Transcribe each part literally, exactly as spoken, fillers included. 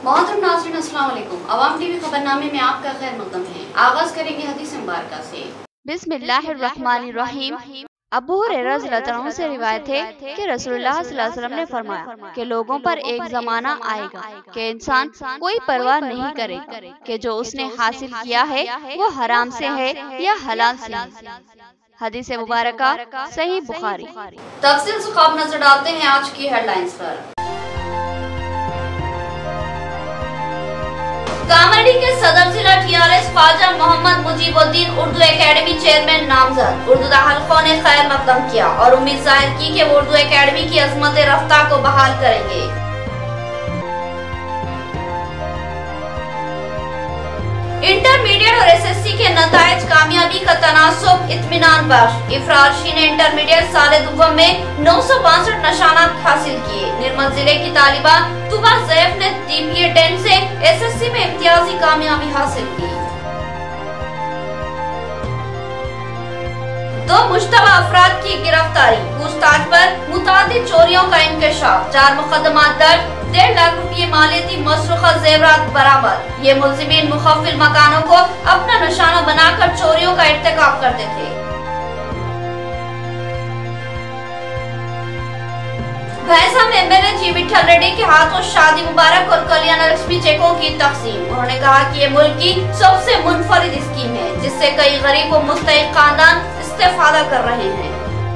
मोहतरम नाज़रीन अस्सलाम वालेकुम। अवाम टीवी खबरनामे में आपका खैर मकदम है। आगाज करेंगे हदीस मुबारका से। बिस्मिल्लाहिर्रहमानिर्रहीम। अबू हुरैरा रज़ियल्लाहु अन्हु से रिवायत है कि रसूलुल्लाह सल्लल्लाहु अलैहि वसल्लम ने फरमाया कि लोगों पर एक जमाना आएगा कि इंसान कोई परवाह नहीं करेगा कि जो उसने हासिल किया है वो हराम से है या हलाल से है। हदीस मुबारका सही बुखारी। तफसील से ख्वाब नजर डालते हैं आज की हेडलाइंस पर। कामारेड्डी के सदर जिला TRS Khwaja Mohammed Mujeebuddin Urdu academy chairman नामजद। उर्दू हल्कों ने खैर मकदम किया और उम्मीद जाहिर की कि वो उर्दू एकेडमी की अजमत रफ्ता को बहाल करेंगे। इंटरमीडिएट और एसएससी के नताइज कामयाबी का तनासुब इत्मीनान बख्श। इफ्रारशी ने इंटरमीडिएट साल दुव्वम में नौ सौ बासठ निशानात हासिल किए। निर्मल जिले की तालिबा तुबा जैफ ने जीपीए टेन से एसएससी में इम्तियाजी कामयाबी हासिल की। दो मुश्तबा अफराद की गिरफ्तारी। पूछताछ पर मुतादिद चोरियों का इंकशाफ। चार मुकदमात दर्ज। डेढ़ लाख रुपये मालियती मसरूखा जेवरात बरामद। ये मुल्जिमीन मुखफिल मकानों को अपना निशाना बनाकर चोरियों का इर्तिकाब करते थे। भैंसा में एमएलए जी विठल रेड्डी के हाथों शादी मुबारक और कल्याण लक्ष्मी चेकों की तकसीम। उन्होंने कहा कि ये मुल्क की सबसे मुनफरिद स्कीम है जिससे कई गरीब व मुस्तहिक खानदान इस्तेफादा कर रहे हैं।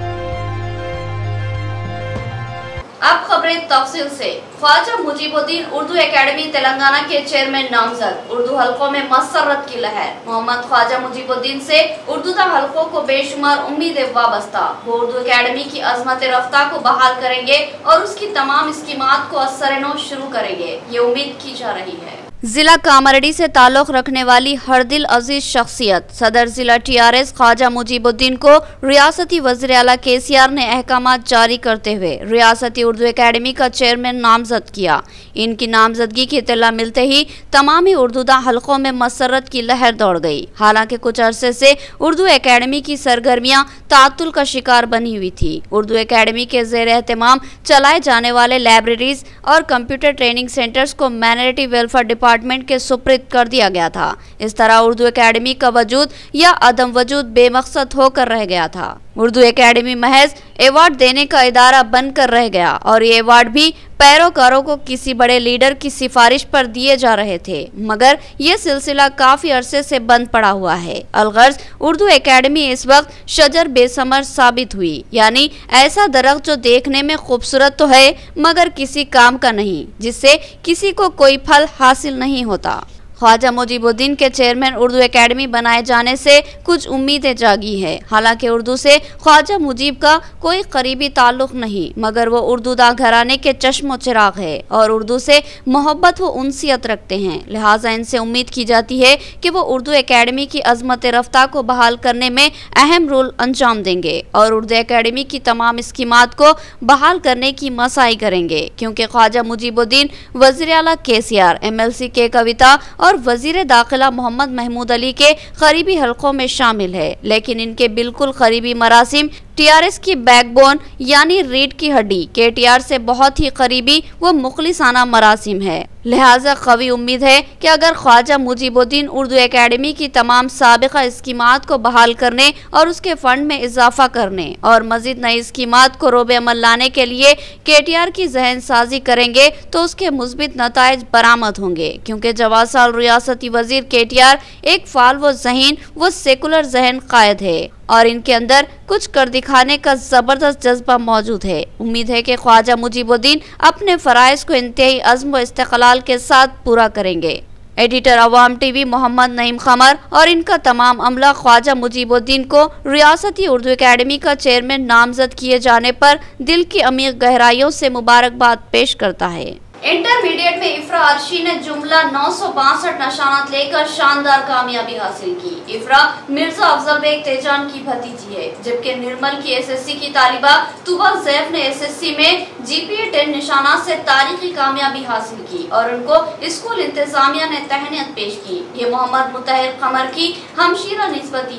अब खबरें तफसील से। ख्वाजा मुजीबुद्दीन उर्दू एकेडमी तेलंगाना के चेयरमैन नामजद। उर्दू हल्कों में मसरत की लहर। मोहम्मद ख्वाजा मुजीबुद्दीन से उर्दू हल्कों को बेशुमार उम्मीदें वाबस्ता। वो उर्दू एकेडमी की अजमत रफ्ता को बहाल करेंगे और उसकी तमाम स्कीमात को असर-ए-नौ शुरू करेंगे, ये उम्मीद की जा रही है। जिला कामारेड्डी से ताल्लुक रखने वाली हर दिल अजीज शख्सियत सदर जिला टीआरएस ख्वाजा मुजीबुद्दीन को रियासती वज़ीर आला केसीआर ने अहकामात जारी करते हुए रियासती उर्दू एकेडमी का चेयरमैन नामजद किया। इनकी नामजदगी की इत्तला मिलते ही तमाम उर्दूदा हल्कों में मसरत की लहर दौड़ गई। हालांकि कुछ अरसे से उर्दू एकेडमी की सरगर्मियां तातुल का शिकार बनी हुई थी। उर्दू एकेडमी के ज़ेर एहतमाम चलाए जाने वाले लाइब्रेरीज और कंप्यूटर ट्रेनिंग सेंटर्स को माइनॉरिटी वेलफेयर डिपार्टमेंट के सुप्रीत कर दिया गया था। इस तरह उर्दू एकेडमी का वजूद या अदम वजूद बेमकसद होकर रह गया था। उर्दू एकेडमी महज अवार्ड देने का इदारा बनकर रह गया और ये अवार्ड भी पैरोकारों को किसी बड़े लीडर की सिफारिश पर दिए जा रहे थे, मगर ये सिलसिला काफी अरसे से बंद पड़ा हुआ है। अलगर्ज उर्दू एकेडमी इस वक्त शजर बेसमर साबित हुई, यानी ऐसा दरख्त जो देखने में खूबसूरत तो है मगर किसी काम का नहीं, जिससे किसी को कोई फल हासिल नहीं होता। ख्वाजा मुजीबुद्दीन के चेयरमैन उर्दू एकेडमी बनाए जाने से कुछ उम्मीदें जागी है। हालांकि उर्दू से ख्वाजा मुजीब का कोई करीबी ताल्लुक नहीं, मगर वो उर्दू दा घराने के चश्मो चिराग है और उर्दू से मोहब्बत व उनसियत रखते हैं। लिहाजा इनसे उम्मीद की जाती है कि वो उर्दू एकेडमी की अजमत रफ्ता को बहाल करने में अहम रोल अंजाम देंगे और उर्दू एकेडमी की तमाम स्कीमात को बहाल करने की मसाई करेंगे, क्योंकि ख्वाजा मुजीबुद्दीन वज़ीर आला केसीआर, एमएलसी के कविता और वजीर दाखिला मोहम्मद महमूद अली के करीबी हल्कों में शामिल है। लेकिन इनके बिल्कुल करीबी मरासिम टीआरएस की बैकबोन यानी रीढ़ की हड्डी केटीआर से बहुत ही करीबी व मुखलिसाना मरासिम है। लिहाजा कवी उम्मीद है कि अगर ख्वाजा मुजीबुद्दीन उर्दू एकेडमी की तमाम साबिका स्कीमात को बहाल करने और उसके फंड में इजाफा करने और मजीद नई स्कीमात को रोबे अमल लाने के लिए केटीआर की जहन साजी करेंगे तो उसके मुस्बित नताइज बरामद होंगे, क्योंकि जवाब साल रियासती वजीर केटीआर एक फाल व जहीन व सेकुलर जहन कायद है और इनके अंदर कुछ कर दिखाने का जबरदस्त जज्बा मौजूद है। उम्मीद है कि ख्वाजा मुजीबुद्दीन अपने फराइज को इंतहाई अज़्म व इस्तेक़लाल के साथ पूरा करेंगे। एडिटर अवाम टीवी मोहम्मद नईम खमर और इनका तमाम अमला ख्वाजा मुजीबुद्दीन को रियासती उर्दू एकेडमी का चेयरमैन नामजद किए जाने पर दिल की अमीर गहराइयों से मुबारकबाद पेश करता है। इंटरमीडिएट में इफ्रा अर्शी ने जुमला नौ सौ बासठ निशानात लेकर शानदार कामयाबी हासिल की। इफ्रा मिर्जा अफजल बेग तेजान की भतीजी है, जबकि निर्मल की एसएससी की तालिबा तुबा जैफ ने एसएससी में जीपीए टेन निशानात से तारीखी कामयाबी हासिल की और उनको स्कूल इंतजामिया ने तहनीत पेश की। ये मोहम्मद मुतहर कमर की हमशीरा निस्बती है।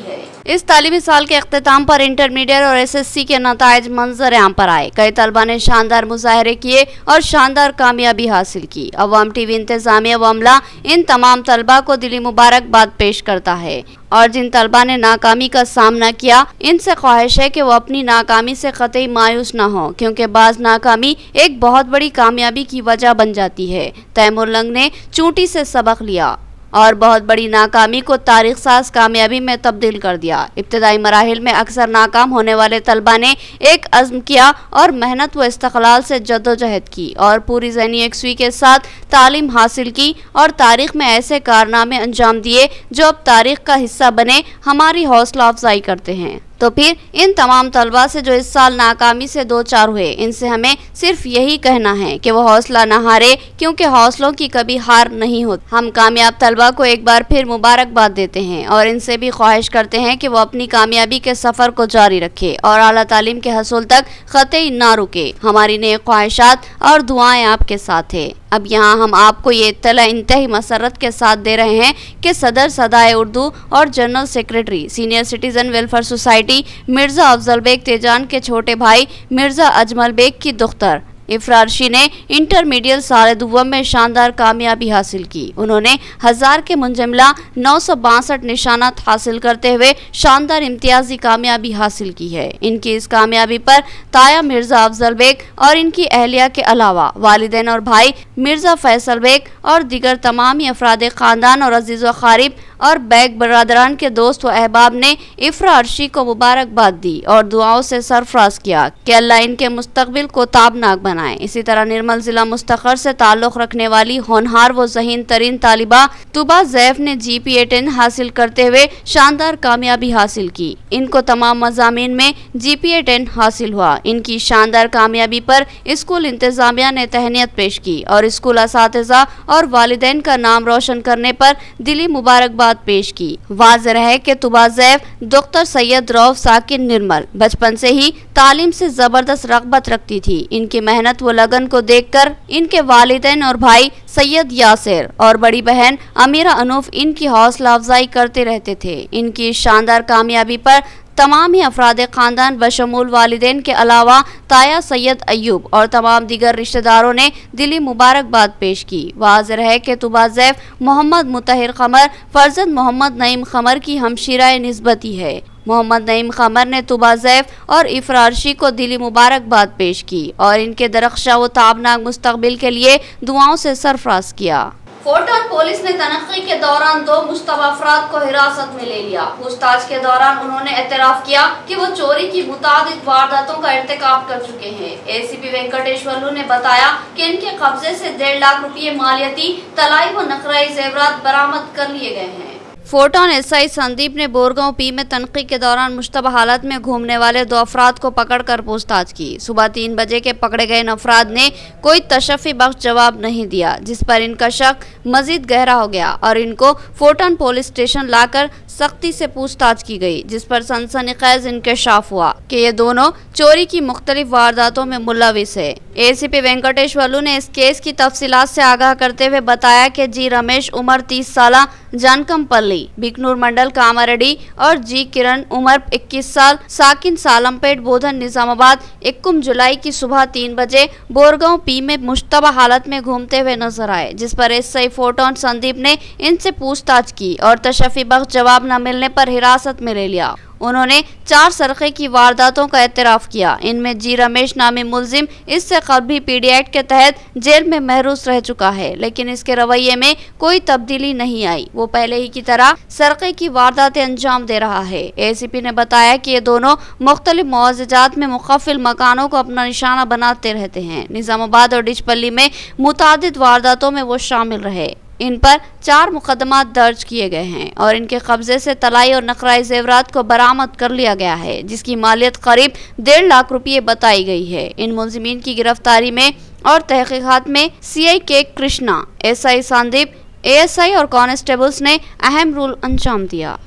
इस तालीमी साल के अख्ताम पर इंटरमीडिएट और एसएससी के नताइज मंजर आम पर आए। कई तलबा ने शानदार मुजाहरे किए और शानदार कामयाबी हासिल की। अवाम टीवी इंतजामिया व अमला इन तमाम तलबा को दिली मुबारकबाद पेश करता है और जिन तलबा ने नाकामी का सामना किया, इनसे ख्वाहिश है कि वो अपनी नाकामी से कतई मायूस न हो, क्योंकि बाज नाकामी एक बहुत बड़ी कामयाबी की वजह बन जाती है। तैमूर लंग ने चूंटी से सबक लिया और बहुत बड़ी नाकामी को तारीख साज कामयाबी में तब्दील कर दिया। इब्तदाई मराहिल में अक्सर नाकाम होने वाले तलबा ने एक अज़्म किया और मेहनत व इस्तक़लाल से जद्दोजहद की और पूरी ज़हनी यकसुई के साथ तालीम हासिल की और तारीख में ऐसे कारनामे अंजाम दिए जो अब तारीख का हिस्सा बने, हमारी हौसला अफजाई करते हैं। तो फिर इन तमाम तलबा से जो इस साल नाकामी से दो चार हुए, इनसे हमें सिर्फ यही कहना है कि वो हौसला न हारे, क्योंकि हौसलों की कभी हार नहीं होती। हम कामयाब तलबा को एक बार फिर मुबारकबाद देते हैं और इनसे भी ख्वाहिश करते हैं कि वो अपनी कामयाबी के सफ़र को जारी रखे और आला तालीम के हसूल तक कतई ना रुके। हमारी नेक ख्वाहिशात और दुआएं आपके साथ है। अब यहाँ हम आपको ये इत्तला इंतही मसरत के साथ दे रहे हैं कि सदर सदाए उर्दू और general secretary senior citizen welfare society Mirza Afzal Baig Tejan के छोटे भाई मिर्जा अजमल बेग की दुख्तर इफ्रारशी ने इंटरमीडिएट साल दुव्वम में शानदार कामयाबी हासिल की। उन्होंने हजार के मुंजमला नौ सौ बासठ निशानात हासिल करते हुए शानदार इम्तियाजी कामयाबी हासिल की है। इनकी इस कामयाबी पर ताया मिर्जा अफजल बेग और इनकी अहलिया के अलावा वालिदैन और भाई मिर्जा फैसल बेग और दिगर तमाम अफराद खानदान और अजीज व खारिब और बैग बरादरान के दोस्त व अहबाब ने इफ्रा अर्शी को मुबारकबाद दी और दुआओं से सरफराज किया कि अल्लाह इनके मुस्तकबिल को ताबनाक बनाए। इसी तरह निर्मल जिला मुस्तखर से ताल्लुक रखने वाली होनहार व ज़हीन तरीन तालिबा तुबा जैफ ने जी पी ए टेन हासिल करते हुए शानदार कामयाबी हासिल की। इनको तमाम मज़ामीन में जी पी ए टेन हासिल हुआ। इनकी शानदार कामयाबी पर स्कूल इंतजामिया ने तहनीत पेश की और स्कूल असातिज़ा और वालिदैन का नाम रोशन करने पर दिली मुबारकबाद पेश की। वाज़ेह है कि तुबा जैफ डॉक्टर सैयद रऊफ साकिन निर्मल बचपन से ही तालीम से जबरदस्त रग़बत रखती थी। इनकी मेहनत व लगन को देखकर इनके वालिदैन और भाई सैयद यासिर और बड़ी बहन अमीरा अनूफ इनकी हौसला अफजाई करते रहते थे। इनकी शानदार कामयाबी पर तमाम ही अफराद ख़ानदान बशमूल वालिदैन के अलावा ताया सैयद अयूब और तमाम दीगर रिश्तेदारों ने दिली मुबारकबाद पेश की। वाज़ेह है कि तुबा जैफ मोहम्मद मुतहिर क़मर फर्जंद मोहम्मद नईम क़मर की हमशीराए निस्बती है। मोहम्मद नईम क़मर ने तुबा जैफ और इफ्रारशी को दिली मुबारकबाद पेश की और इनके दरख्शा व ताबनाक मुस्तकबिल के लिए दुआओं से सरफराज किया। फोर्टन पुलिस ने तनख्खी के दौरान दो मुश्तबा अफराद को हिरासत में ले लिया। पूछताछ के दौरान उन्होंने एतराफ किया कि वो चोरी की मुतादिद वारदातों का इर्तिकाब कर चुके हैं। ए सी पी वेंकटेश्वरलू ने बताया कि इनके कब्जे से डेढ़ लाख रुपये मालियती तलाई व नकराई जेवरात बरामद कर लिए गए हैं। फोर्टन एस आई संदीप ने बोरगांव पी में तनक़ी के दौरान मुश्तबा हालत में घूमने वाले दो अफराद को पकड़कर पूछताछ की। सुबह तीन बजे के पकड़े गए इन अफराद ने कोई तशफ़ी बख्श जवाब नहीं दिया, जिस पर इनका शक मजीद गहरा हो गया और इनको फोर्टन पुलिस स्टेशन लाकर सख्ती से पूछताछ की गई, जिस पर सनसनीखेज इंकशाफ हुआ कि ये दोनों चोरी की मुख्तलिफ वारदातों में मुलविस है। ए सी पी वेंकटेश्वरलू ने इस केस की तफसीलात से आगाह करते हुए बताया कि जी रमेश उम्र तीस साल जानकमपल्ली बिकनूर मंडल कामारेड्डी और जी किरण उम्र इक्कीस साल साकिन सालमपेट बोधन निजामाबाद इक्कीस जुलाई की सुबह तीन बजे बोरगांव पी में मुश्तबा हालत में घूमते हुए नजर आए, जिस पर एस आई फोर्टन संदीप ने इनसे पूछताछ की और तशफ़ी बख्श जवाब न मिलने पर हिरासत में ले लिया। उन्होंने चार सरक़े की वारदातों का एतराफ़ किया। इनमें जी रमेश नामी मुलजिम इससे कबल भी पी डी एक्ट के तहत जेल में महरूस रह चुका है, लेकिन इसके रवैये में कोई तब्दीली नहीं आई। वो पहले ही की तरह सरक़े की वारदातें अंजाम दे रहा है। ए सी पी ने बताया कि ये दोनों मुख्तलिफ मुआवज़ात में मुख़फ़िल मकानों को अपना निशाना बनाते रहते हैं। निज़ामाबाद और डिचपल्ली में मुतादिद वारदातों में वो शामिल रहे। इन पर चार मुकदमात दर्ज किए गए हैं और इनके कब्जे से तलाई और नकराई जेवरात को बरामद कर लिया गया है, जिसकी मालियत करीब डेढ़ लाख रुपये बताई गई है। इन मुलजिमीन की गिरफ्तारी में और तहकीकात में C I K Krishna, S I Sandeep, A S I और कांस्टेबल्स ने अहम रोल अंजाम दिया।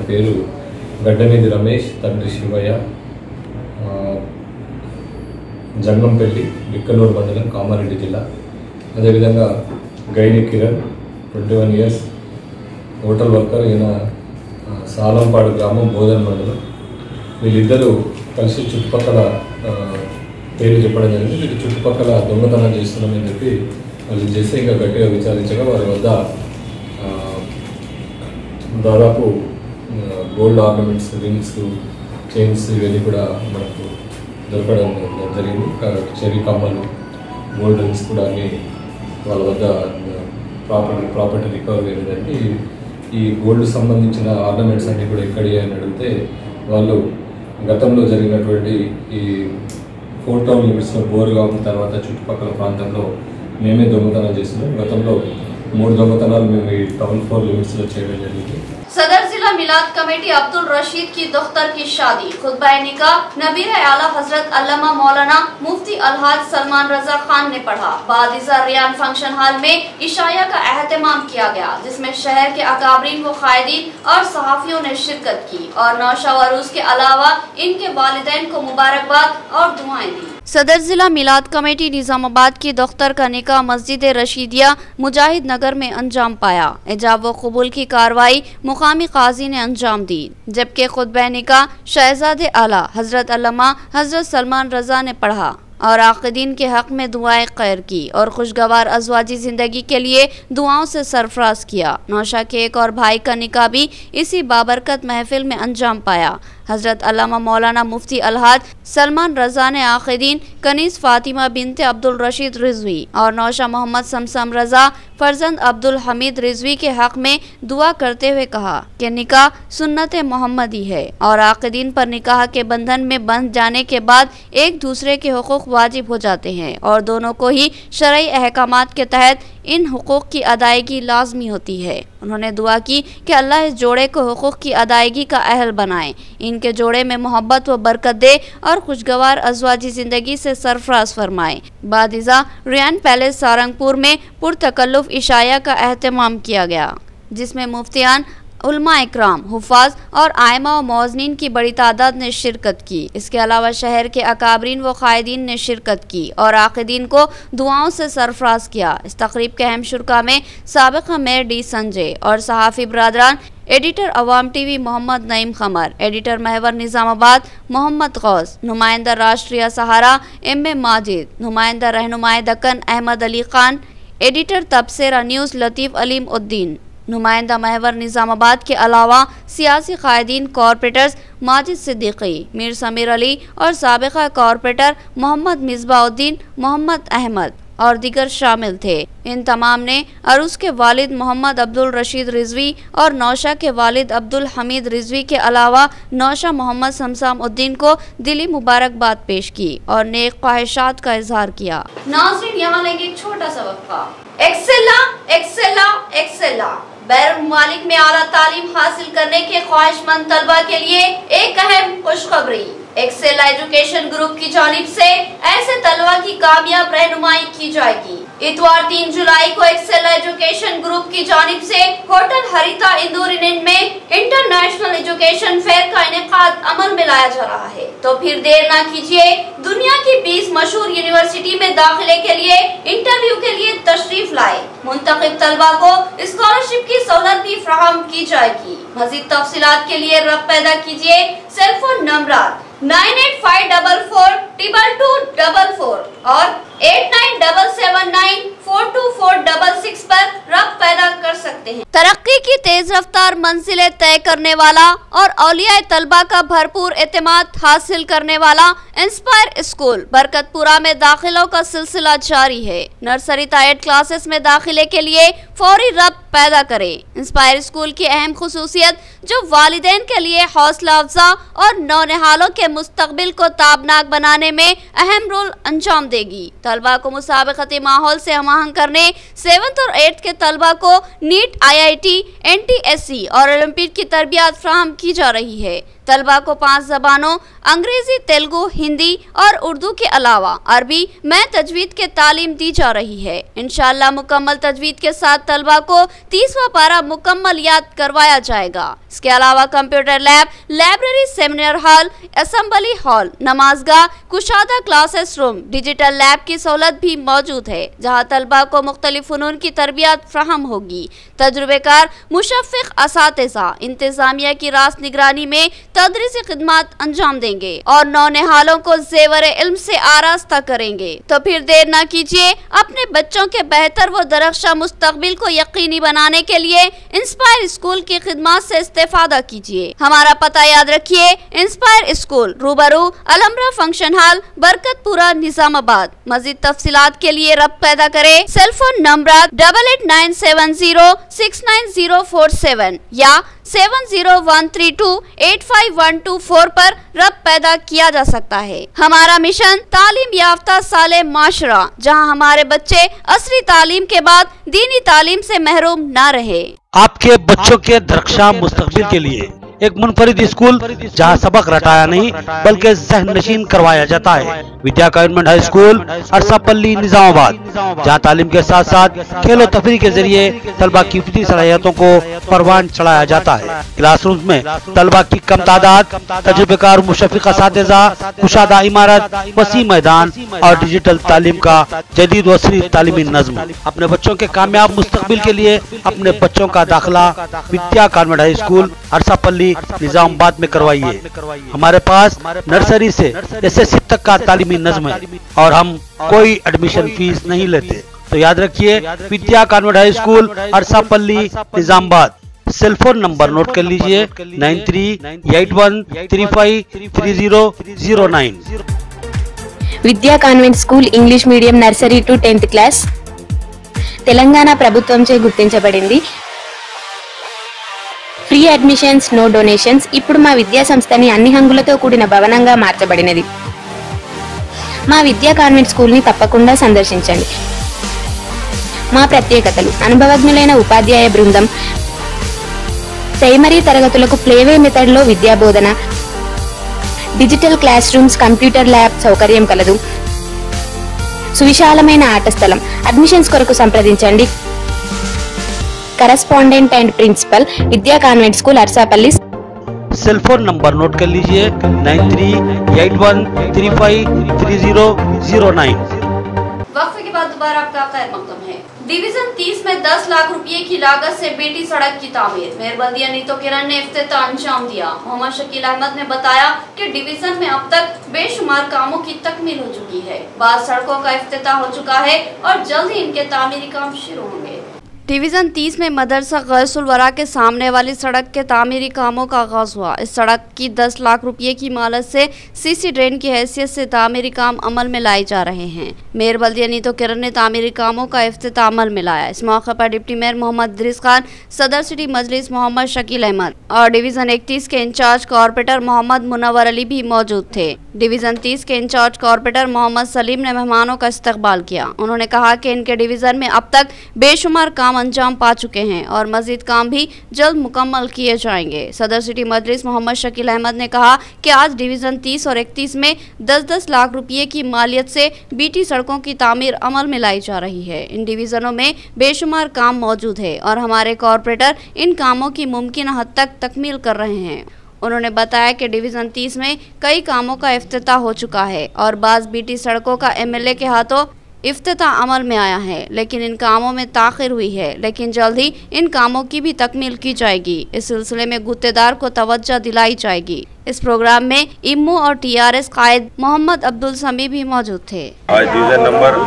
గడ్డమీది రమేష్ తండ్రి శివయ్య జంగంపల్లి బిక్కనూరు మండలం కామారెడ్డి జిల్లా. అదేవిధంగా Gaini Kiran twenty one years hotel worker, ఈయన సాలంపాడు గ్రామం బోధన్ మండలం. వీళ్ళిద్దరూ కలిసి చుట్టుపక్కల పేర్లు చెప్పడం జరిగింది. వీళ్ళు చుట్టుపక్కల దొంగతనం చేస్తున్నామని చెప్పి వాళ్ళు చేస్తే ఇంకా గట్టిగా విచారించగా వారి వద్ద దాదాపు గోల్డ్ ఆర్నమెంట్స్, రింగ్స్, చైన్స్ ఇవన్నీ కూడా మనకు దొరకడం జరిగింది. చెరీ కమ్మలు, గోల్డ్ రింగ్స్ కూడా అన్ని వాళ్ళ వద్ద ప్రాపర్టీ ప్రాపర్టీ రికవరీ అయ్యేదండి. ఈ గోల్డ్ సంబంధించిన ఆర్నమెంట్స్ అన్నీ కూడా ఎక్కడి అని అడిగితే వాళ్ళు గతంలో జరిగినటువంటి ఈ ఫోర్ టౌన్ లిమిట్స్లో బోర్గాం తర్వాత చుట్టుపక్కల ప్రాంతంలో మేమే దొంగతనం చేస్తున్నాం. గతంలో మూడు దొంగతనాలు మేము ఈ టౌన్ ఫోర్ లిమిట్స్లో చేయడం జరిగింది. सदर जिला मिलाद कमेटी अब्दुल रशीद की दुख्तर की शादी खुतबा निकाह नबीर आला हजरत अल्लामा मौलाना मुफ्ती अलहाज सलमान रजा खान ने पढ़ा। बादिजा रियान फंक्शन हॉल में इशाया का एहतमाम किया गया, जिसमें शहर के अकाबरीन व कायदीन और सहाफियों ने शिरकत की और नौशा व अरूस के अलावा इनके वालिदैन को मुबारकबाद और दुआएं दी। सदर जिला मिलाद कमेटी निजामाबाद की दख्तर का निकाह मस्जिद रशीदिया मुजाहिद नगर में अंजाम पाया। इजाब व कबूल की कार्रवाई मुकामी काजी ने अंजाम दी, जबकि खुतबा निकाह शहजादे आला हजरत अल्लामा हजरत सलमान रजा ने पढ़ा और आक़िदीन के हक़ में दुआएं खैर की और खुशगवार अज़वाजी ज़िंदगी के लिए दुआओं से सरफराज किया। नौशा के एक और भाई का निकाह भी इसी बाबरकत महफिल में अंजाम पाया। हजरत अल्लामा मौलाना मुफ्ती अलहाज सलमान रजा ने आक़िदीन कनीस फातिमा बिनते अब्दुल रशीद रिजवी और नौशा मोहम्मद समसम रजा फर्जंद अब्दुल हमीद रिजवी के हक़ में दुआ करते हुए कहा कि निकाह सुन्नत मोहम्मदी है और आक़िदीन पर निकाह के बंधन में बंध जाने के बाद एक दूसरे के हुकूक वाजिब हो जाते हैं और दोनों को ही शरई अहकामात के तहत इन हुकूक की अदायगी लाजमी होती है। उन्होंने दुआ की कि अल्लाह इस जोड़े को हुकूक की अदायगी का अहल बनाए, इनके जोड़े में मोहब्बत व बरकत दे और खुशगवार अज़वाजी ज़िंदगी से सरफराज फरमाए। बादिजा रियान पैलेस सारंगपुर में पुरतकल्लुफ़ इशाया का एहतमाम किया गया, जिसमें मुफ्तियान, उलमा इकराम, हुफ़ाज़ और आयमा व मौज़नीन की बड़ी तादाद ने शिरकत की। इसके अलावा शहर के अकाबरीन व कायदीन ने शिरकत की और आक़िदीन को दुआओं से सरफराज किया। इस तक़रीब के अहम शुरका में साबिक़ मेयर डी संजय और सहाफ़ी बरादरान, editor Awam TV Mohammed Naeem Khamar, editor Mehwar Nizamabad Mohammed Ghouse, नुमाइंदा राष्ट्रीय सहारा एम ए माजिद, नुमाइंदा रहनुमाए दक्कन अहमद अली खान, एडिटर तबसरा न्यूज़ लतीफ़ अलीम उद्दीन, नुमाइंदा महवर निज़ामाबाद के अलावा सियासी कायदीन कॉरपोरेटर्स माजिद सिद्दीकी, मीर समीर अली और साबिक़ा कॉरपोरेटर मोहम्मद मिसबाउद्दीन, मोहम्मद अहमद और दीगर शामिल थे। इन तमाम ने अरूस के वालिद मोहम्मद अब्दुल रशीद रिजवी और नौशा के वालिद अब्दुल हमीद रिजवी के अलावा नौशा मोहम्मद समसम उद्दीन को दिली मुबारकबाद पेश की और नेक ख्वाहिशात का इजहार किया। नाज़रीन, यहाँ लेंगे एक छोटा सा वक्फा। एक्सेला एक्सेला एक्सेला बैरून मुमालिक में आला तालीम हासिल करने के ख्वाहिशमंद तलबा के लिए एक अहम खुशखबरी। एक्सेला एजुकेशन ग्रुप की जानिब से ऐसे तलबा की कामयाब रहनुमाई की जाएगी। इतवार तीन जुलाई को एक्सेला एजुकेशन ग्रुप की जानिब से होटल हरिता इंदौर में इंटरनेशनल एजुकेशन फेयर का इनेकाद अमल में लाया जा रहा है। तो फिर देर न कीजिए, दुनिया की बीस मशहूर यूनिवर्सिटी में दाखिले के लिए इंटरव्यू के लिए तशरीफ लाए। मुंतखब तलबा को स्कॉलरशिप की सहूलत भी फराहम की जाएगी। मजीद तफसीलात के लिए रब्त पैदा कीजिए cellphone number nine eight five double four triple two double four और eight nine double seven nine four two four double six पर रब्त पैदा कर सकते हैं। तरक्की की तेज रफ्तार मंजिलें तय करने वाला और औलिया तलबा का भरपूर एतमाद हासिल करने वाला इंस्पायर स्कूल बरकतपुरा में दाखिलों का सिलसिला जारी है। नर्सरी ता एट क्लासेस में दाखिले के लिए फौरी रब्त पैदा करें। इंस्पायर स्कूल की अहम खुसूसियत जो वालिदैन के लिए हौसला अफजा और नौनिहालों के मुस्तकबिल को ताबनाक बनाने में अहम रोल अंजाम देगी। तलबा को मुसाबकती माहौल से हमाहंग करने सेवन्थ और एट्थ के तलबा को NEET, I I T, N T S C और ओलंपिक की तरबियत फ्राहम की जा रही है। तलबा को पांच जबानों अंग्रेजी, तेलुगु, हिंदी और उर्दू के अलावा अरबी में तजवीद के तालीम दी जा रही है। इंशाअल्लाह मुकम्मल तजवीद के साथ तलबा को तीसवां पारा मुकम्मल याद करवाया जाएगा। इसके अलावा computer lab, library, seminar hall, assembly hall, नमाजगाह, कुशादा क्लासेस रूम, डिजिटल लैब की सहूलत भी मौजूद है, जहाँ तलबा को मुख्तलिफ फनून की तरबियत फ्राहम होगी। तजुर्बेकार मुशफ़िक़ असातिज़ा इंतजामिया की रास निगरानी में तदरीसी खिदमत अंजाम देंगे और नौनिहालों को ज़ेवर इल्म से आरास्ता करेंगे। तो फिर देर न कीजिए, अपने बच्चों के बेहतर व दरख्शा मुस्तकबिल को यकीनी बनाने के लिए इंस्पायर स्कूल की खिदमत से इस्तेफादा कीजिए। हमारा पता याद रखिए, इंस्पायर स्कूल, रूबरू अलमरा फंक्शन हॉल, बरकतपुरा, निजामाबाद। मजीद तफसीलात के लिए रब्त पैदा करे cellphone number double eight nine seven zero six nine zero four seven या seven zero one three two eight five one two four पर रब्त पैदा किया जा सकता है। हमारा मिशन तालीम याफ्ता साले माशरा, जहां हमारे बच्चे असली तालीम के बाद दीनी तालीम से महरूम न रहे। आपके बच्चों के दरख्शां मुस्तकबिल के लिए एक मुनफरिद स्कूल जहां सबक रटाया नहीं बल्कि ज़हन नशीन करवाया जाता है। Vidya government high school, Arsapalli, Nizamabad, जहां तालीम के साथ साथ खेलो तफरी के जरिए तलबा की फितरी सलाहियतों को परवान चढ़ाया जाता है। क्लासरूम में तलबा की कम तादाद, तजुर्बेकार मुशफ़िक़ असातिज़ा, कुशादा इमारत, वसी मैदान और डिजिटल तालीम का जदीद वसरी तालीमी नज़्म। अपने बच्चों के कामयाब मुस्तकबिल के लिए अपने बच्चों का दाखिला Vidya government high school, Arsapalli, Nizamabad में करवाइए। हमारे पास नर्सरी से एस एस सी तक का तालीमी नज़्म है और हम कोई एडमिशन फीस नहीं लेते। तो याद रखिए, Vidya government high school, Arsapalli, Nizamabad. Cellphone number note कर लीजिए nine three eight one three five three zero zero nine. Vidya convent school English medium nursery to tenth class Telangana ప్రభుత్వంచే గుర్తించబడింది. Free admissions, no donations. ఇప్పుడు మా విద్యా సంస్థని అన్ని హంగులతో కూడిన భవనంగా మార్చబడినది. మా విద్యా కాన్వెంట్ స్కూల్ని తప్పకుండా సందర్శించండి. మా ప్రత్యేకతలు: అనుభవజ్ఞులైన ఉపాధ్యాయ బృందం, ప్రైమరీ తరగతులకు ప్లేవే మెథడ్లో విద్యా బోధన, digital class rooms, computer lab సౌకర్యం కలదు, సువిశాలమైన ఆట స్థలం. అడ్మిషన్స్ కొరకు సంప్రదించండి. Correspondent and principal, Vidya convent school, Arsapalli. Cell phone number note कर लीजिए nine three eight one three five three zero zero nine. वक्फे के बाद दोबारा आपका खैर मकदम है। डिवीजन तीस में दस लाख रुपए की लागत से बीटी सड़क की तामीर, मेयर बल्दिया नीतो किरण ने इफ्तिताह अंजाम दिया। मोहम्मद शकील अहमद ने बताया कि डिवीजन में अब तक बेशुमार कामों की तकमील हो चुकी है। बाद सड़कों का इफ्तिताह हो चुका है और जल्द ही इनके तामीरी काम शुरू होंगे। डिवीज़न तीस में मदरसा गैसुल वरा के सामने वाली सड़क के तामीरी कामों का आगाज हुआ। इस सड़क की दस लाख रुपए की मालत से सीसी ड्रेन की हैसियत से तामीरी काम अमल में लाए जा रहे हैं। मेयर बल्दिया नीतो किरण ने तामीरी कामों का इफ्तिताह अमल में लाया। इस मौके पर डिप्टी मेयर मोहम्मद इदरीस खान, सदर सिटी मजलिस मोहम्मद शकील अहमद और डिवीज़न इकतीस के इंचार्ज कॉर्पोरेटर मोहम्मद मुनव्वर अली भी मौजूद थे। डिवीज़न तीस के इंचार्ज कॉर्पोरेटर मोहम्मद सलीम ने मेहमानों का इस्तकबाल किया। उन्होंने कहा कि इनके डिवीज़न में अब तक बेशुमार काम अंजाम पा चुके हैं और मजीद काम भी जल्द मुकम्मल किए जाएंगे। सदर सिटी मजलिस मोहम्मद शकील अहमद ने कहा कि आज डिवीज़न तीस और इकतीस में दस दस लाख रुपये की मालियत से बीटी सड़कों की तामीर अमल में लाई जा रही है। इन डिवीज़नों में बेशुमार काम मौजूद है और हमारे कॉर्पोरेटर इन कामों की मुमकिन हद तक तकमील कर रहे हैं। उन्होंने बताया कि डिवीज़न तीस में कई कामों का इफ्तिताह हो चुका है और बाज़ बीटी सड़कों का एमएलए के हाथों इफ्तिताह अमल में आया है, लेकिन इन कामों में ताख़िर हुई है, लेकिन जल्द ही इन कामों की भी तकमील की जाएगी। इस सिलसिले में गुत्तेदार को तवज्जो दिलाई जाएगी। इस प्रोग्राम में इम्मू और टीआरएस कायद मोहम्मद अब्दुल समी भी मौजूद थे। आज डिवीज़न नंबर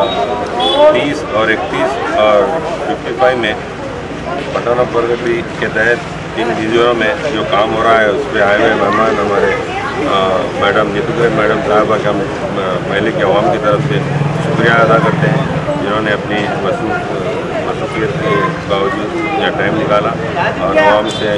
तीस और इकतीस और पचपन में पटना प्रगति के तहत इन डिवीज़नों में जो काम हो रहा है उस पर आए हुए मेहमान हमारे मैडम नीतू मैडम साहबा का महल के अवाम की तरफ से शुक्रिया अदा करते हैं, जिन्होंने अपनी मसरूफियत के बावजूद यह टाइम निकाला और अवाम से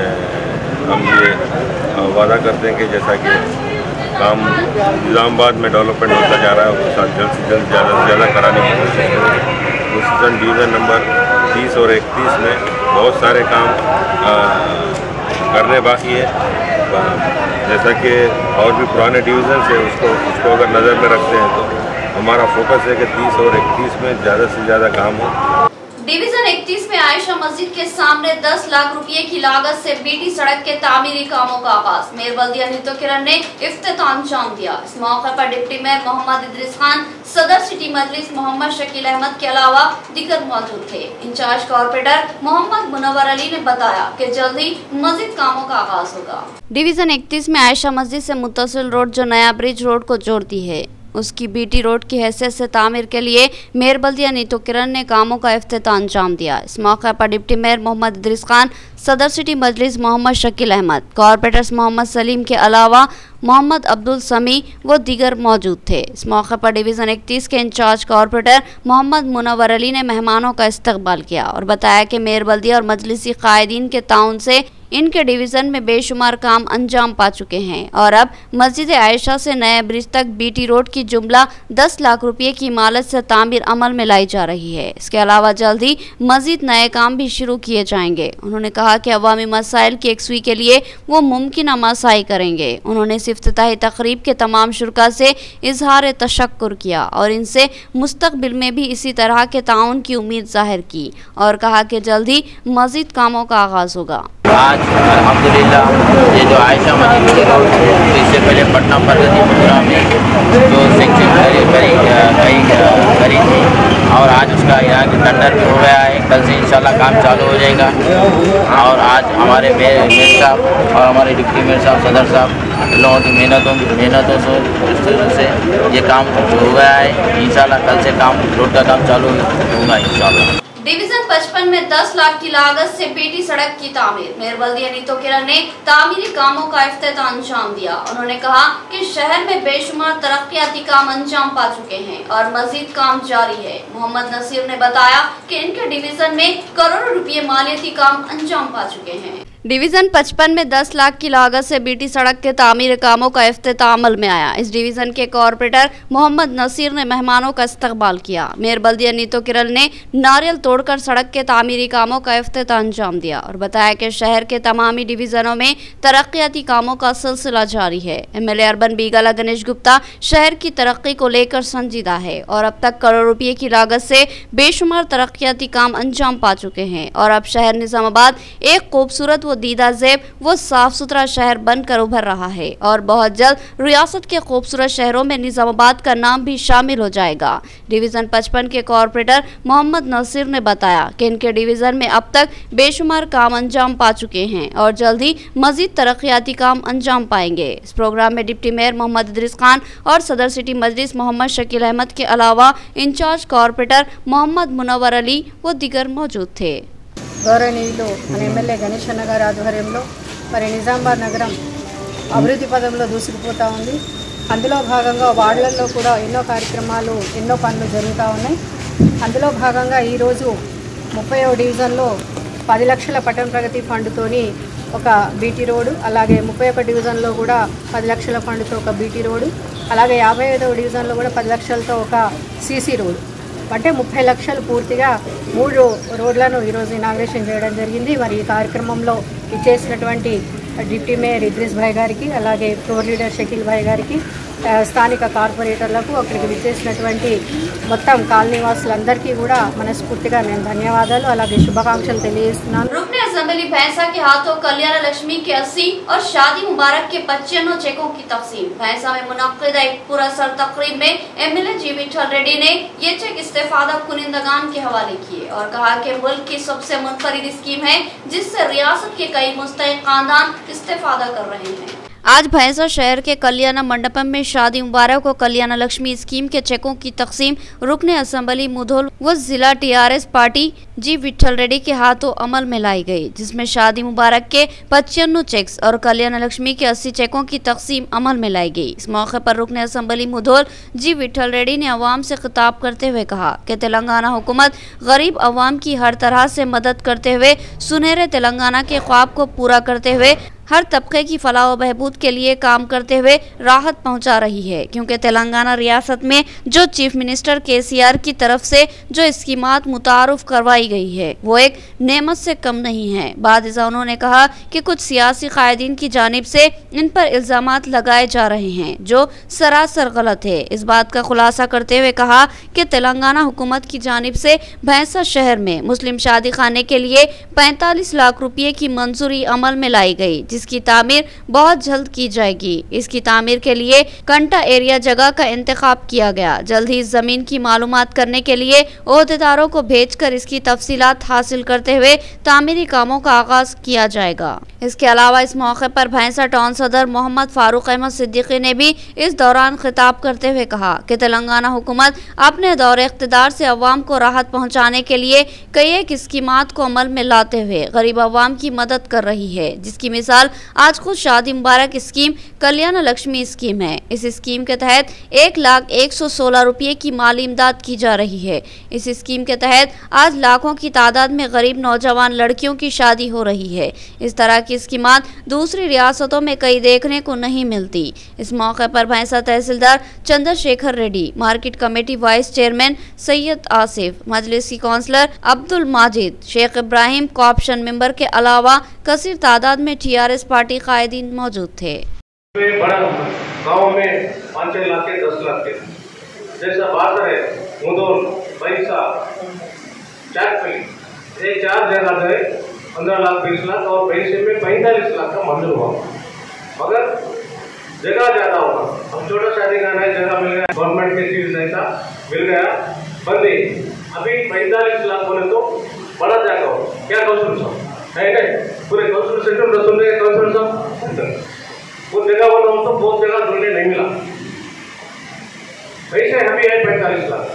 हम ये वादा करते हैं कि जैसा कि काम निज़ामाबाद में डेवलपमेंट होता जा रहा है उसके साथ जल्द से जल्द ज़्यादा से ज़्यादा कराने की कोशिश करेंगे। खुसूसन डिवीज़न नंबर तीस और इकतीस में बहुत सारे काम आ, करने बाकी है। जैसा कि और भी पुराने डिवीज़न है उसको उसको अगर नज़र में रखते हैं तो हमारा फोकस है कि तीस और इकतीस में ज़्यादा से ज़्यादा काम हो। डिवीजन इकतीस में आयशा मस्जिद के सामने दस लाख रुपए की लागत से बीटी सड़क के तामीरी कामों का आगाज मेयर बल्दिया नीतो किरण ने इफ्तिताह अंजाम दिया। इस मौके पर डिप्टी मेयर मोहम्मद इदरीस खान, सदर सिटी मजलिस मोहम्मद शकील अहमद के अलावा दीगर मौजूद थे। इंचार्ज कॉर्पोरेटर मोहम्मद मुनव्वर अली ने बताया कि जल्द ही मस्जिद कामों का आगाज होगा। डिवीजन इकतीस में आयशा मस्जिद से मुत्तसिल रोड जो नया ब्रिज रोड को जोड़ती है उसकी बीटी रोड की हैसियत से तामीर के लिए मेयर बल्दिया नीतो किरण ने कामों का इफ्तिताह अंजाम दिया। इस मौके पर डिप्टी मेयर मोहम्मद इदरीस खान, सदर सिटी मजलिस मोहम्मद शकील अहमद, कॉर्पोरेटर्स मोहम्मद सलीम के अलावा मोहम्मद अब्दुल समी व दीगर मौजूद थे। इस मौके पर डिवीज़न इकतीस के इंचार्ज कॉर्पोरेटर मोहम्मद मुनव्वर अली ने मेहमानों का इस्तकबाल किया और बताया कि मेयर बल्दिया और मजलिसी कायदीन के ताउन से इनके डिवीज़न में बेशुमार काम अंजाम पा चुके हैं और अब मस्जिद आयशा से नए ब्रिज तक बीटी रोड की जुमला दस लाख रुपए की इमारत से तामीर अमल में लाई जा रही है। इसके अलावा जल्द ही मजीद नए काम भी शुरू किए जाएंगे। उन्होंने कहा कि अवामी मसाइल की एकसुई के लिए वो मुमकिन मसाई करेंगे। उन्होंने इस इफ्तिताही तकरीब के तमाम शुरका से इजहार तशक्कुर किया और इनसे मुस्तकबिल में भी इसी तरह के ताउन की उम्मीद जाहिर की और कहा कि जल्द ही मजीद कामों का आगाज होगा। आज अल्हम्दुलिल्लाह ये जो आयशा मस्जिद की रोड तो इससे पहले पटना प्रगति प्रोग्राम में जो सेक्शन करी करी करी थी और आज उसका यहाँ की टेंडर भी हो गया है। कल से इंशाल्लाह काम चालू हो जाएगा और आज हमारे मेयर मेयर साहब और हमारे डिप्टी मेयर साहब, सदर साहब लोगों की मेहनतों मेहनतों से से ये काम हो गया है। इंशाल्लाह कल से काम रोड का काम चालू होगा इंशाल्लाह। डिवीजन पचपन में दस लाख की लागत से बीटी सड़क की तामीर मेयर बल्दिया नीतो किरण ने तामीरी कामों का इफ्तिताह अंजाम दिया। उन्होंने कहा कि शहर में बेशुमार तरक्याती काम अंजाम पा चुके हैं और मजीद काम जारी है। मोहम्मद नसीर ने बताया कि इनके डिवीजन में करोड़ों रुपए मालियाती काम अंजाम पा चुके हैं। डिवीज़न पचपन में दस लाख की लागत से बीटी सड़क के तामीर कामों का इफ्तिताह अमल में आया। इस डिवीज़न के कॉर्पोरेटर मोहम्मद नसीर ने मेहमानों का इस्तकबाल किया। मेयर बल्दिया नीतो किरण ने नारियल तोड़कर सड़क के तामीरी कामों का इफ्तिताह अंजाम दिया और बताया कि शहर के तमामी डिवीज़नों में तरक्याती कामों का सिलसिला जारी है। M L A urban Bigala Ganesh Gupta शहर की तरक्की को लेकर संजीदा है और अब तक करोड़ रुपये की लागत से बेशुमार तरक्याती काम अंजाम पा चुके हैं और अब शहर निजामाबाद एक खूबसूरत वो दीदा ज़ेब वो साफ सुथरा शहर बनकर उभर रहा है और बहुत जल्द रियासत के खूबसूरत शहरों में निजामाबाद का नाम भी शामिल हो जाएगा। डिवीज़न पचपन के कॉर्पोरेटर मोहम्मद नसीर ने बताया कि इनके डिवीज़न में अब तक बेशुमार काम अंजाम पा चुके हैं और जल्द ही मजीद तरक्याती काम अंजाम पाएंगे। इस प्रोग्राम में डिप्टी मेयर मोहम्मद इदरीस खान और सदर सिटी मजलिस मोहम्मद शकील अहमद के अलावा इंचार्ज कॉर्पोरेटर मोहम्मद मुनव्वर अली व दीगर मौजूद थे। గౌరవనీయులు మన ఎమ్మెల్యే గణేష్ అన్న గారి ఆధ్వర్యంలో మరి నిజామాబాద్ నగరం అభివృద్ధి పదంలో దూసుకుపోతూ ఉంది. అందులో భాగంగా వార్డులలో కూడా ఎన్నో కార్యక్రమాలు ఎన్నో పనులు జరుగుతూ ఉన్నాయి. అందులో భాగంగా ఈరోజు ముప్పైవ డివిజన్లో పది లక్షల పట్టణ ప్రగతి ఫండ్తోని ఒక బీటీ రోడ్డు, అలాగే ముప్పై ఒక డివిజన్లో కూడా పది లక్షల ఫండ్తో ఒక బీటీ రోడ్డు, అలాగే యాభై ఐదవ డివిజన్లో కూడా పది లక్షలతో ఒక సీసీ రోడ్డు, అంటే ముప్పై లక్షలు పూర్తిగా మూడు రోడ్లను ఈరోజు ఇనాగ్రేషన్ చేయడం జరిగింది. మరి ఈ కార్యక్రమంలో ఇచ్చేసినటువంటి డిప్టీ మేయర్ ఇద్రీస్ భాయ్ గారికి, అలాగే ఫ్లోర్ లీడర్ షకీల్ భాయ్ గారికి, స్థానిక కార్పొరేటర్లకు, అక్కడికి విచ్చేసినటువంటి మొత్తం కాలనీవాసులందరికీ కూడా మనస్ఫూర్తిగా నేను ధన్యవాదాలు అలాగే శుభాకాంక్షలు తెలియజేస్తున్నాను. रुकने असेंबली भैंसा के हाथों कल्याण लक्ष्मी के अस्सी और शादी मुबारक के पच्चीनों चेकों की तकसीम। भैंसा में मुनक्किद एक पूरा सर तकरीब में एमएलए जी विठल रेड्डी ने ये चेक इस्तेफादा कुनिंदगान के हवाले किए और कहा कि मुल्क की सबसे मुनफरिद स्कीम है जिससे रियासत के कई मुस्तहिक खानदान इस्तेफादा कर रहे हैं। आज भैंसा शहर के कल्याण मंडपम में शादी मुबारक और कल्याण लक्ष्मी स्कीम के चेकों की तकसीम रुकने असेंबली मुधोल व जिला TRS party G Vithal Reddy के हाथों अमल में लाई गई, जिसमें शादी मुबारक के पचानवे चेक्स और कल्याण लक्ष्मी के अस्सी चेकों की तकसीम अमल में लाई गई। इस मौके पर रुकने असेंबली मुधोल जी विठल रेड्डी ने अवाम से खिताब करते हुए कहा कि तेलंगाना हुकूमत गरीब अवाम की हर तरह से मदद करते हुए सुनहरे तेलंगाना के ख्वाब को पूरा करते हुए हर तबके की फलाह व बहबूद के लिए काम करते हुए राहत पहुंचा रही है, क्योंकि तेलंगाना रियासत में जो चीफ मिनिस्टर केसीआर की तरफ से जो स्कीमात मुतारुफ करवाई गई है वो एक नेमत से कम नहीं है। बाद इज़ा उन्होंने कहा कि कुछ सियासी कायदीन की जानिब से इन पर इल्जामात लगाए जा रहे हैं जो सरासर गलत है। इस बात का खुलासा करते हुए कहा कि तेलंगाना हुकूमत की जानिब से भैंसा शहर में मुस्लिम शादी खाने के लिए पैंतालीस लाख रुपये की मंजूरी अमल में लाई गई, जिसकी तामीर बहुत जल्द की जाएगी। इसकी तामीर के लिए कंटा एरिया जगह का इंतखाब किया गया। जल्द ही इस जमीन की मालूमात करने के लिए ओहदेदारों को भेजकर इसकी तफसीलात हासिल करते हुए तामीरी कामों का आगाज किया जाएगा। इसके अलावा इस मौके पर भैंसा टाउन सदर मोहम्मद फारूक अहमद सिद्दीकी ने भी इस दौरान खिताब करते हुए कहा कि तेलंगाना हुकूमत अपने दौरे इख्तिदार से अवाम को राहत पहुंचाने के लिए कई एक स्कीमात को अमल में लाते हुए गरीब अवाम की मदद कर रही है, जिसकी मिसाल आज खुद शादी मुबारक स्कीम कल्याण लक्ष्मी स्कीम है। इस स्कीम के तहत एक लाख एक सौ सोलह रुपये की माली इमदाद की जा रही है। इस स्कीम के तहत आज लाखों की तादाद में गरीब नौजवान लड़कियों की शादी हो रही है। इस तरह की स्कीमात दूसरी रियासतों में कई देखने को नहीं मिलती। इस मौके पर Bhainsa tehsildar Chandrashekar Reddy, market committee vice chairman Syed Asif, Majlis की councillor Abdul Majid, Shaikh Ibrahim, corporation member के अलावा कसीर तादाद में टीआरएस पार्टी कायदीन मौजूद थे। बड़ा गाँव में पाँच छह लाख के दस लाख के जैसा बात है मुदोल पैसा चाकपली ये चार जगह है पंद्रह लाख बीस लाख और पैसे में पैंतालीस लाख का मंजूर हुआ, मगर जगह ज्यादा होगा। हम छोटा शादी खाना है, जगह मिल गया, गवर्नमेंट के चीज ऐसा मिल गया बंदी। अभी पैंतालीस लाख बोले तो बड़ा जगह हो क्या काउंसिल साहब है नहीं, पूरे काउंसिल सेंटर में सुन रहे काउंसिल साहब वो जगह बोला तो बहुत जगह ढूंढने नहीं मिला, पैसे अभी है पैंतालीस लाख।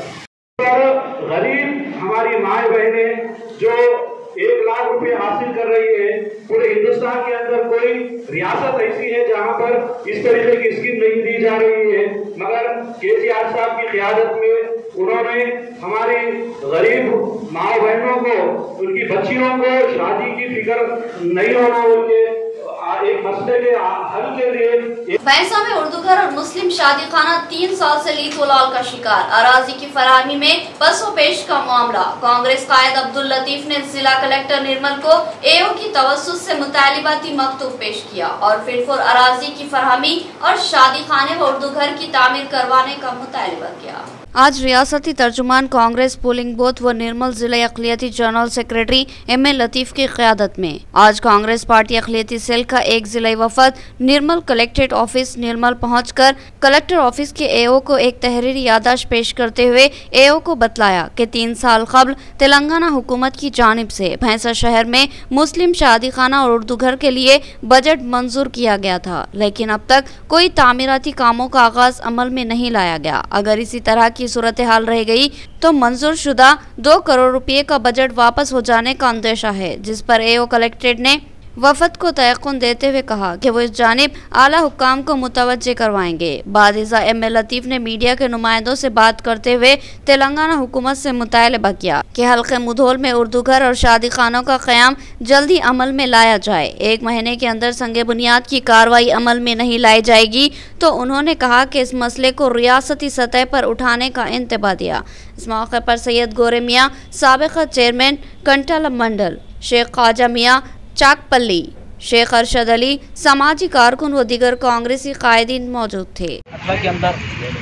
गरीब हमारी माए बहने जो एक लाख रुपए हासिल कर रही है, पूरे हिंदुस्तान के अंदर कोई रियासत ऐसी है जहां पर इस तरीके की स्कीम नहीं दी जा रही है, मगर केसीआर साहब की क़यादत में उन्होंने हमारी गरीब माँ बहनों को, उनकी बच्चियों को शादी की फिक्र नहीं होना, उनके एक मसले के हल के लिए। भैंसा में उर्दू घर और मुस्लिम शादी खाना तीन साल से लीथोलाल का शिकार, अराजी की फराहमी में पसो पेश का मामला। कांग्रेस कायद अब्दुल लतीफ ने जिला कलेक्टर निर्मल को एओ की तवस्सुत से मुतालिबाती मकतूब पेश किया और फिर फुर अराजी की फराहमी और शादी खाने व उर्दू घर की तामीर करवाने का मुतालिबा किया। आज रियासती तर्जुमान कांग्रेस पोलिंग बूथ व निर्मल जिला अक़लियती general secretary M A Latif की क़यादत में आज कांग्रेस पार्टी अक़लियती सेल का एक जिला वफद निर्मल कलेक्ट्रेट ऑफिस निर्मल पहुंचकर कलेक्टर ऑफिस के एओ को एक तहरीरी याददाश्त पेश करते हुए एओ को बतलाया कि तीन साल कबल तेलंगाना हुकूमत की जानिब से भैंसा शहर में मुस्लिम शादी खाना और उर्दू घर के लिए बजट मंजूर किया गया था, लेकिन अब तक कोई तामीराती कामों का आगाज अमल में नहीं लाया गया। अगर इसी तरह की सूरत हाल रह गई तो मंजूर शुदा दो करोड़ रुपए का बजट वापस हो जाने का अंदेशा है, जिस पर एओ कलेक्ट्रेट ने वफद को तयक़ुन देते हुए कहा कि वो इस जानिब आला हुक्काम को मुतवज्जे करवाएंगे। बाद इज़ा एम ए लतीफ़ ने मीडिया के नुमाइंदों से बात करते हुए तेलंगाना हुकूमत से मुतालबा किया कि हल्के मुधोल में उर्दू घर और शादी खानों का क़याम जल्दी अमल में लाया जाए। एक महीने के अंदर संगे बुनियाद की कार्रवाई अमल में नहीं लाई जाएगी तो उन्होंने कहा कि इस मसले को रियासती सतह पर उठाने का इंतबा दिया। इस मौके पर सैयद गोरे मियाँ, साबिक़ा चेयरमैन कंटाला मंडल, शेख ख्वाजा मियाँ चाकपल्ली, शेख अरशद अली, समाजी कारकुन व दीगर कांग्रेसी कायदीन मौजूद थे। अठारह के अंदर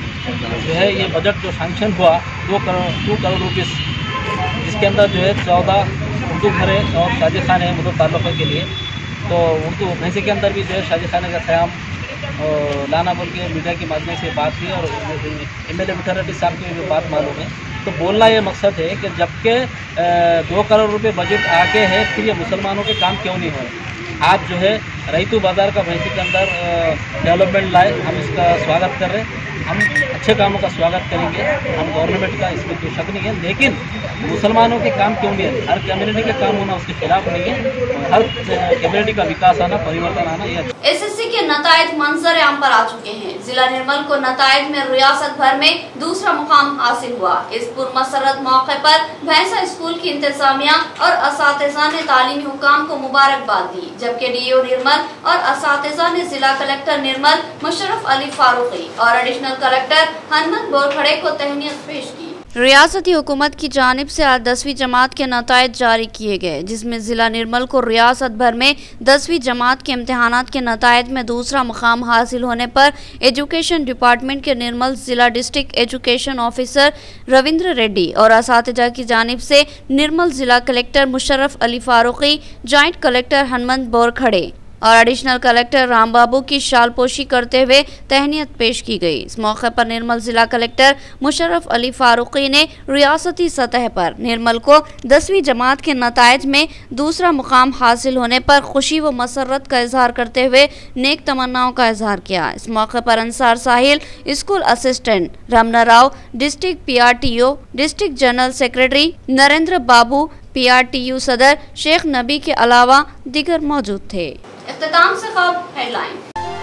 जो है ये बजट जो सैंक्शन हुआ दो करोड़ दो करोड़ रुपये, जिसके अंदर जो है चौदह उर्दू घरे और शादी खाने हैं मतलब ताल्लुक़ के लिए, तो उर्दू भैंसे के अंदर भी जो है शादी खाने का क़याम लाना बोल के मीडिया के माध्यम से बात की और एम एल ए मिठा रेड्डी साहब की भी बात मालूम है। तो बोलना ये मकसद है कि जबकि दो करोड़ रुपए बजट आगे है फिर ये मुसलमानों के काम क्यों नहीं हुए। आप जो है रईतू बाज़ार का भैंसी के अंदर डेवलपमेंट लाए, हम इसका स्वागत कर रहे हैं। हम अच्छे कामों का स्वागत करेंगे हम गवर्नमेंट का, इसमें कोई शक नहीं है। लेकिन मुसलमानों के काम क्यों भी है, हर कम्युनिटी के काम होना उसके खिलाफ नहीं है। हर कम्युनिटी का विकास आना, परिवर्तन आना ये एस एस सी के नतायज मंजर आम पर आ चुके हैं। जिला निर्मल को नतायज में रियासत भर में दूसरा मुकाम हासिल हुआ। इस पुरमसरत मौके पर भैंसा स्कूल की इंतजामिया और असातिज़ा ने तालीमी हुकाम को मुबारकबाद दी, जबकि डी ओ निर्मल और असातिज़ा ने जिला कलेक्टर निर्मल मुशर्रफ अली फारूकी और एडिशनल कलेक्टर हनुमत बोरखड़े को तहनीत पेश की। रियासती हुकूमत की जानिब से आज दसवीं जमात के नतायज जारी किए गए, जिसमें जिला निर्मल को रियासत भर में दसवीं जमात के इम्तहानात के नतायज में दूसरा मुकाम हासिल होने पर एजुकेशन डिपार्टमेंट के निर्मल जिला district education officer Ravindra Reddy और असातिज़ा की जानिब से निर्मल जिला collector Musharraf Ali Farooqui, joint collector Hanumanth Borkhade और एडिशनल कलेक्टर रामबाबू की शालपोशी करते हुए तहनीत पेश की गई। इस मौके पर निर्मल जिला कलेक्टर मुशर्रफ अली फारूकी ने रियासती सतह पर निर्मल को दसवीं जमात के नतायज में दूसरा मुकाम हासिल होने पर खुशी व मसरत का इजहार करते हुए नेक तमन्नाओं का इजहार किया। इस मौके पर Ansar Sahil school assistant Ramana Rao, district P R T O, district general secretary Narendra Babu, P R T U सदर शेख नबी के अलावा दीगर मौजूद थे। इख्तिताम से खबर हेडलाइन।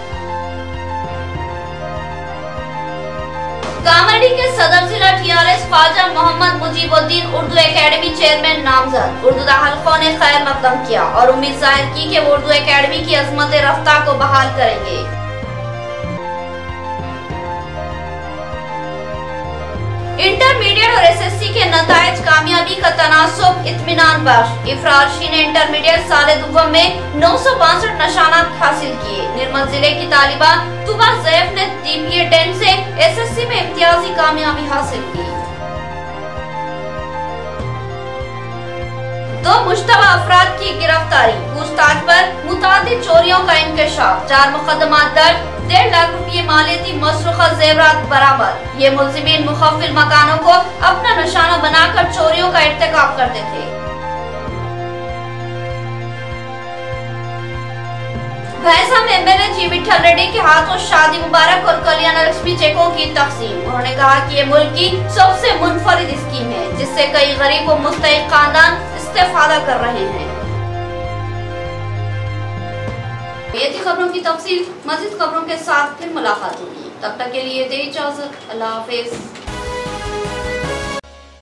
कामाड़ी के सदर जिला T R S Khwaja Mohammed Mujeebuddin Urdu academy chairman नामजद। उर्दू हल्कों ने खैर मकदम किया और उम्मीद जाहिर की कि वो उर्दू एकेडमी की अजमत रफ्तार को बहाल करेंगे। इंटरमीडिएट और एस एस सी के नतायज कामयाबी का तनासुब इत्मीनान बख्श। इफ्रारशी ने इंटरमीडिएट साले दुव्वम में नौ सौ बासठ निशानात हासिल किए। निर्मल जिले की तालिबा तुबा जैफ ने टी पी ए टेन से एस एस सी में इम्तियाजी कामयाबी हासिल की। दो मुश्तबा अफराद की गिरफ्तारी, पूछताछ पर मुतादिद चोरियों का इंकशाफ, चार मुकदमा दर्ज, डेढ़ लाख रुपये मालियती मसरूखा जेवरात बरामद। ये मुल्जिमीन मुखफिल मकानों को अपना निशाना बनाकर चोरियों का इर्तिकाब करते थे। भैंसा में M L A G Vithal Reddy के हाथों शादी मुबारक और कल्याण लक्ष्मी चेकों की तकसीम। उन्होंने कहा कि ये मुल्क की सबसे मुनफरिद स्कीम है, जिससे कई गरीब व मुस्तहिक खानदान इस्तेफादा कर रहे हैं। ये थी खबरों की तफसील। मज़ीद खबरों के साथ फिर मुलाकात होगी, तब तक के लिए दे इजाजत। अल्लाह हाफिज।